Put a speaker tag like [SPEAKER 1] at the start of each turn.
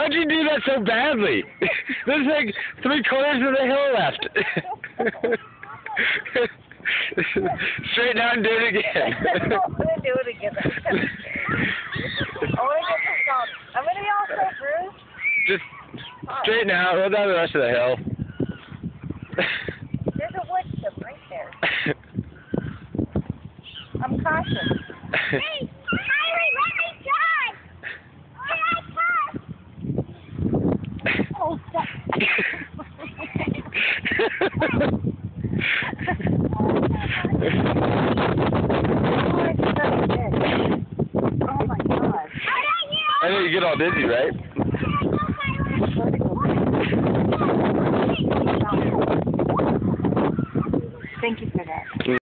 [SPEAKER 1] How'd you do that so badly? There's like 3/4 of the hill left. Straight down and do it again.
[SPEAKER 2] I'm gonna do it again. I'm gonna be all set, Bruce.
[SPEAKER 1] Just straighten out, roll down the rest of the hill.
[SPEAKER 2] There's a wood chip right there. I'm cautious.
[SPEAKER 3] Hey, Kylie, let me drive! When I pass! Oh, fuck.
[SPEAKER 2] Oh my God.
[SPEAKER 1] I know you get all dizzy, right?
[SPEAKER 2] Thank you for that.